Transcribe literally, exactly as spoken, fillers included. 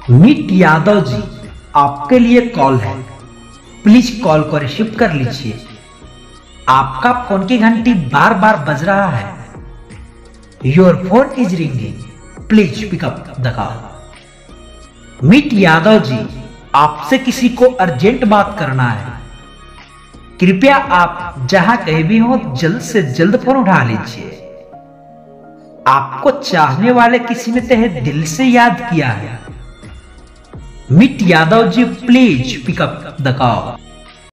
Meet Yadav जी, आपके लिए call है। प्लीज कॉल को रिसीव कर लीजिए। आपका फोन की घंटी बार बार बज रहा है। Your phone is ringing, please pick up the call. Meet Yadav ji, आपसे किसी को अर्जेंट बात करना है। कृपया आप जहां कहीं भी हो जल्द से जल्द फोन उठा लीजिए। आपको चाहने वाले किसी ने तहे दिल से याद किया है। Meet Yadav ji, please pick up the call.